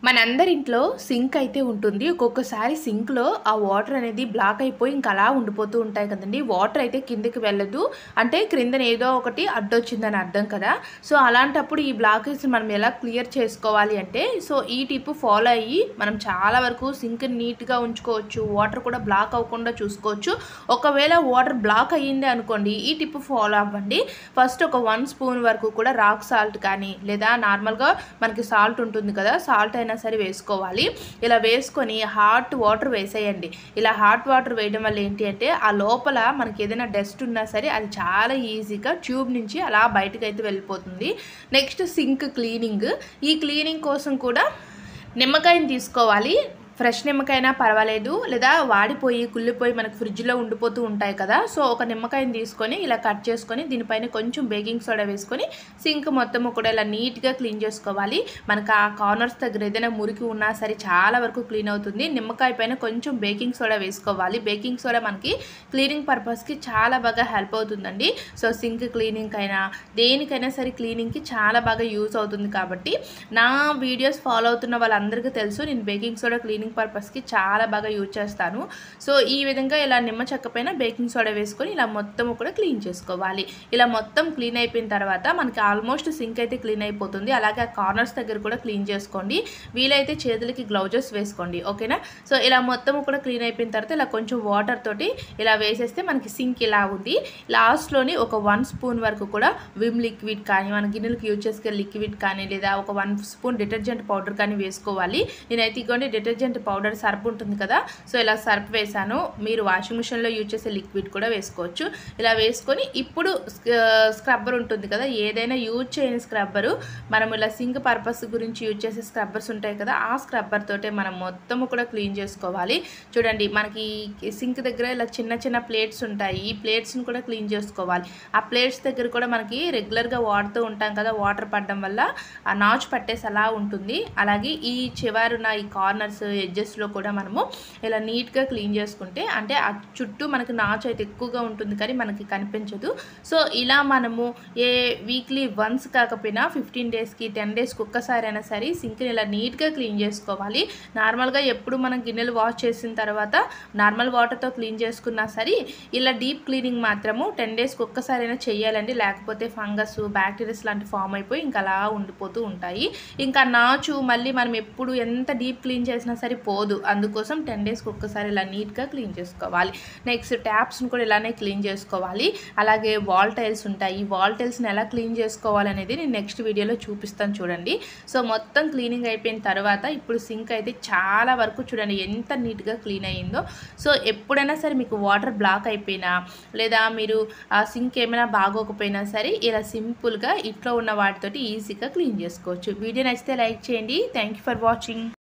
మనందరి ఇంట్లో సింక్ అయితే ఉంటుంది. ఒక్కొక్కసారి సింక్‌లో ఆ వాటర్ అనేది బ్లాక్ అయిపోయి ఇంక అలా ఉండిపోతూ ఉంటాయి కదండీ. వాటర్ అయితే కిందకి వెళ్ళదు. అంటే క్రిందన ఏదో ఒకటి అడ్డొచ్చిందని అర్థం కదా! సో, అలాంటప్పుడు ఈ బ్లాకేజ్‌ని మనం ఎలా క్లియర్ చేసుకోవాలి అంటే, ఈ టిప్ ఫాలో అయ్యి మనం చాలా వరకు సింక్‌ని నీట్‌గా ఉంచుకోవచ్చు. వాటర్ కూడా బ్లాక్ అవ్వకుండా చూసుకోవచ్చు. ఒకవేళ వాటర్ బ్లాక్ అయ్యింది అనుకోండి, ఈ టిప్ ఫాలో అవ్వండి. ఫస్ట్ ఒక 1 స్పూన్ వరకు కూడా రాక్ సాల్ట్ కానీ, లేదా నార్మల్‌గా మనకి సాల్ట్ ఉంటుంది కదా! సాల్ట్ అయినా సరే వేసుకోవాలి. ఇలా వేసుకొని హాట్ వాటర్ వేసేయండి. ఇలా హాట్ వాటర్ వేయడం వల్ల ఏంటి అంటే ఆ లోపల మనకి ఏదైనా డస్ట్ ఉన్నా సరే అది చాలా ఈజీగా ట్యూబ్ నుంచి అలా బయటకైతే వెళ్ళిపోతుంది. Next sink cleaning. ఈ క్లీనింగ్ కోసం కూడా నిమ్మకాయని తీసుకోవాలి. ఫ్రెష్ నిమ్మకాయనా పర్వాలేదు, లేదా వాడిపోయి కుళ్ళిపోయి మనకు ఫ్రిడ్జ్‌లో ఉండిపోతూ ఉంటాయి కదా! సో, ఒక నిమ్మకాయని తీసుకొని ఇలా కట్ చేసుకొని దీనిపైన కొంచెం బేకింగ్ సోడా వేసుకొని సింక్ మొత్తము కూడా ఇలా నీట్‌గా క్లీన్ చేసుకోవాలి. మనకు ఆ కార్నర్స్ దగ్గర ఏదైనా మురికి ఉన్నా సరే చాలా వరకు క్లీన్ అవుతుంది. నిమ్మకాయ పైన కొంచెం బేకింగ్ సోడా వేసుకోవాలి. బేకింగ్ సోడా మనకి క్లీనింగ్ పర్పస్‌కి చాలా బాగా హెల్ప్ అవుతుందండి. సో, సింక్ క్లీనింగ్ అయినా దేనికైనా సరే క్లీనింగ్‌కి చాలా బాగా యూజ్ అవుతుంది కాబట్టి నా వీడియోస్ ఫాలో అవుతున్న వాళ్ళందరికీ తెలుసు నేను బేకింగ్ సోడా క్లీనింగ్ పర్పస్‌కి చాలా బాగా యూజ్ చేస్తాను. సో, ఈ విధంగా ఇలా నిమ్మ చెక్క పైన బేకింగ్ సోడా వేసుకొని ఇలా మొత్తము కూడా క్లీన్ చేసుకోవాలి. ఇలా మొత్తం క్లీన్ అయిపోయిన తర్వాత మనకి ఆల్మోస్ట్ సింక్ అయితే క్లీన్ అయిపోతుంది. అలాగే ఆ కార్నర్స్ దగ్గర కూడా క్లీన్ చేసుకోండి. వీలైతే చేతులకి గ్లౌజెస్ వేసుకోండి. ఓకేనా? సో, ఇలా మొత్తము కూడా క్లీన్ అయిపోయిన తర్వాత ఇలా కొంచెం వాటర్ తోటి ఇలా వేసేస్తే మనకి సింక్ ఇలా ఉంది. లాస్ట్‌లోని ఒక 1 స్పూన్ వరకు కూడా విమ్ లిక్విడ్ కానీ, మన గిన్నెలకు యూజ్ చేసుకునే లిక్విడ్ కానీ, లేదా ఒక 1 స్పూన్ డిటర్జెంట్ పౌడర్ కానీ వేసుకోవాలి. నేనైతే ఇగోండి డిటర్జెంట్ పౌడర్ సర్ఫ్ ఉంటుంది కదా! సో, ఇలా సర్ఫ్ వేసాను. మీరు వాషింగ్ మిషన్‌లో యూజ్ చేసే లిక్విడ్ కూడా వేసుకోవచ్చు. ఇలా వేసుకొని ఇప్పుడు స్క్రబ్బర్ ఉంటుంది కదా! ఏదైనా యూజ్ చేయని స్క్రబ్బరు మనం ఇలా సింక్ పర్పస్ గురించి యూజ్ చేసే స్క్రబ్బర్స్ ఉంటాయి కదా! ఆ స్క్రబ్బర్ తోటే మనం మొత్తము కూడా క్లీన్ చేసుకోవాలి. చూడండి మనకి సింక్ దగ్గర ఇలా చిన్న చిన్న ప్లేట్స్ ఉంటాయి. ఈ ప్లేట్స్‌ని కూడా క్లీన్ చేసుకోవాలి. ఆ ప్లేట్స్ దగ్గర కూడా మనకి రెగ్యులర్‌గా వాడుతూ ఉంటాం కదా! వాటర్ పడడం వల్ల ఆ నాచు పట్టేసి అలా ఉంటుంది. అలాగే ఈ చివరున ఈ కార్నర్స్ ఎడ్జెస్‌లో కూడా మనము ఇలా నీట్‌గా క్లీన్ చేసుకుంటే అంటే ఆ చుట్టూ మనకు నాచు అయితే ఎక్కువగా ఉంటుంది కానీ మనకి కనిపించదు. సో, ఇలా మనము వీక్లీ వన్స్ కాకపోయినా 15 డేస్‌కి 10 డేస్‌కి ఒక్కసారైనా సరే సింక్‌ని ఇలా నీట్‌గా క్లీన్ చేసుకోవాలి. నార్మల్‌గా ఎప్పుడు మనం గిన్నెలు వాష్ చేసిన తర్వాత నార్మల్ వాటర్‌తో క్లీన్ చేసుకున్నా సరే ఇలా డీప్ క్లీనింగ్ మాత్రము 10 డేస్‌కి ఒక్కసారైనా చేయాలండి. లేకపోతే ఫంగస్, బ్యాక్టీరియాస్ లాంటి ఫామ్ అయిపోయి ఇంకా అలా ఉండిపోతూ ఉంటాయి. ఇంకా నాచు మళ్ళీ మనం ఎప్పుడు ఎంత డీప్ క్లీన్ చేసినా సరే పోదు. అందుకోసం 10 డేస్‌కి ఒక్కసారి ఇలా నీట్‌గా క్లీన్ చేసుకోవాలి. నెక్స్ట్ ట్యాప్స్‌ని కూడా ఇలానే క్లీన్ చేసుకోవాలి. అలాగే వాల్ టైల్స్ ఉంటాయి. ఈ వాల్ టైల్స్‌ని ఎలా క్లీన్ చేసుకోవాలనేది నేను నెక్స్ట్ వీడియోలో చూపిస్తాను చూడండి. సో, మొత్తం క్లీనింగ్ అయిపోయిన తర్వాత ఇప్పుడు సింక్ అయితే చాలా వరకు చూడండి ఎంత నీట్‌గా క్లీన్ అయ్యిందో. సో, ఎప్పుడైనా సరే మీకు వాటర్ బ్లాక్ అయిపోయినా లేదా మీరు ఆ సింక్ ఏమైనా బాగోకపోయినా సరే ఇలా సింపుల్‌గా ఇంట్లో ఉన్న వాటితోటి ఈజీగా క్లీన్ చేసుకోవచ్చు. వీడియో నచ్చితే లైక్ చేయండి. Thank you for watching.